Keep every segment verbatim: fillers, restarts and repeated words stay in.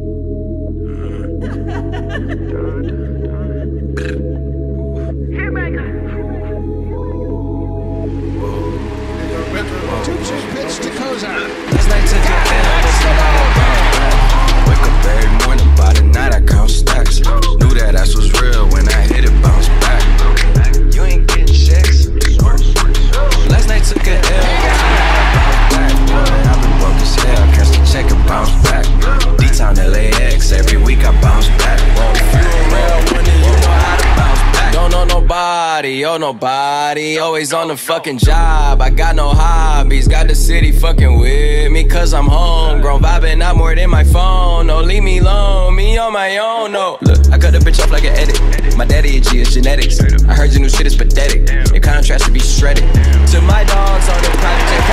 Pitch to Koza. Last night took a L, but tonight I bounce back. Wake up every morning, by the night I count stacks. Knew that ass was real when I hit it, bounce back. You ain't getting checks. Last night took a L, but tonight I bounce back. Boy, I've been broke as hell, catch the check and bounce back. D-Town L A X, every week I bounce back. Whoa, if you a real one, then you know how to bounce back. Don't know nobody, oh nobody, always on the fucking job. I got no hobbies, got the city fucking with me, cause I'm homegrown, vibing out more than my phone. No, leave me alone, me on my own, no. Look, I cut the bitch off like an edit. My daddy a G, it's genetics. I heard your new shit is pathetic. Your contrast should be shredded. To my dogs on the private jet,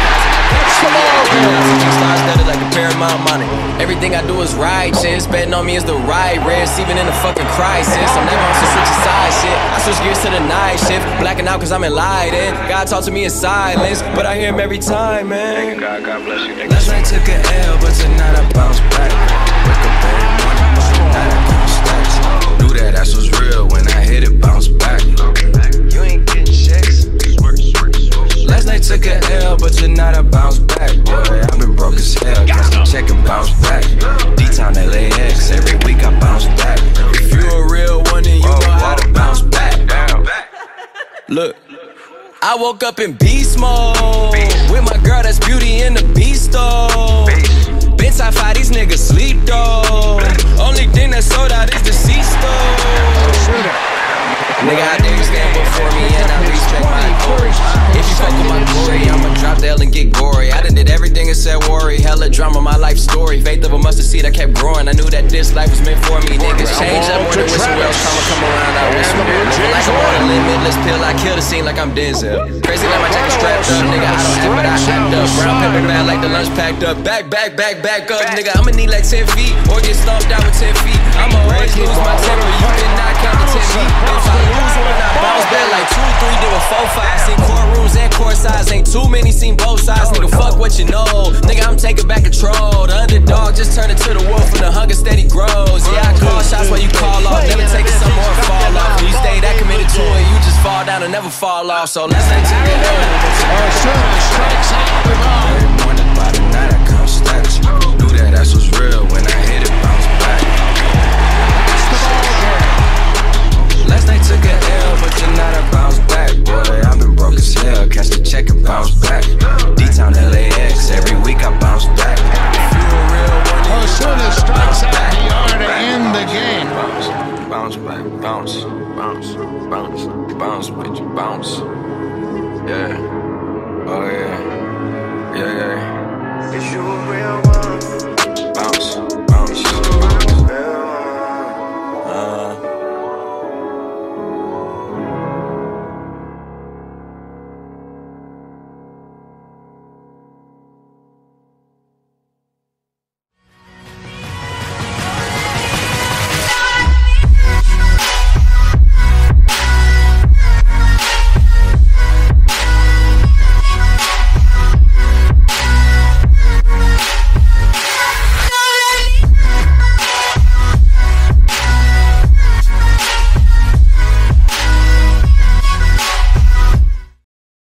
stars studded like a Paramount money. Everything I do is righteous. Betting on me is the right risk, even in a fucking crisis. I'm never on some switch side shit. I switch gears to the night shift, blacking out cause I'm enlightened. God talk to me in silence, but I hear him every time, man. God, God bless you. Last night took an L, but tonight I bounce back. Wake up every morning, by the night I count stacks. Knew that ass was real when I hit it, bounce back. You ain't getting checks. Last night took a L, but tonight I bounce back. Boy, I've been broke as hell, catch the check and bounce back. D-Town L A X, every week I bounce back. If you a real one, then you know how to bounce back. Look, I woke up in beast mode with my girl that's Beauty and the Beast though. Been top five, these niggas sleep though. Only thing that's sold out is the C-Store. Nigga out there stand before me and I respect my glory. If you fuck with my glory, I'ma drop the L and get gory. I done did everything and said worry. Hella drama, my life story. Faith of a mustard seed, I kept growing. I knew that this life was meant for me. Niggas change up more than whistle wells. Karma come around, I wish me. Living like I'm on a limitless pill, I kill the scene like I'm Denzel. Crazy like my jacket strapped up, nigga. I don't act, but I act up. Brown paper bag like the lunch packed up. Back, back, back, back up, nigga. I'ma need like ten feet or get stomped out with ten feet. I'ma always lose my temper. You cannot count to ten feet. If I lose when I bounce back like two, three, doing four, five. Seen courtrooms and court sides, ain't too many, seen both sides. Nigga, fuck what you know. Nigga, I'm taking back control. The underdog just turned into the wolf and the hunger steady grows. Yeah, I call shots while you call off. Never taking some more and fall off. When you stay that committed to it, you just fall down and never fall off. So let's ain't take it.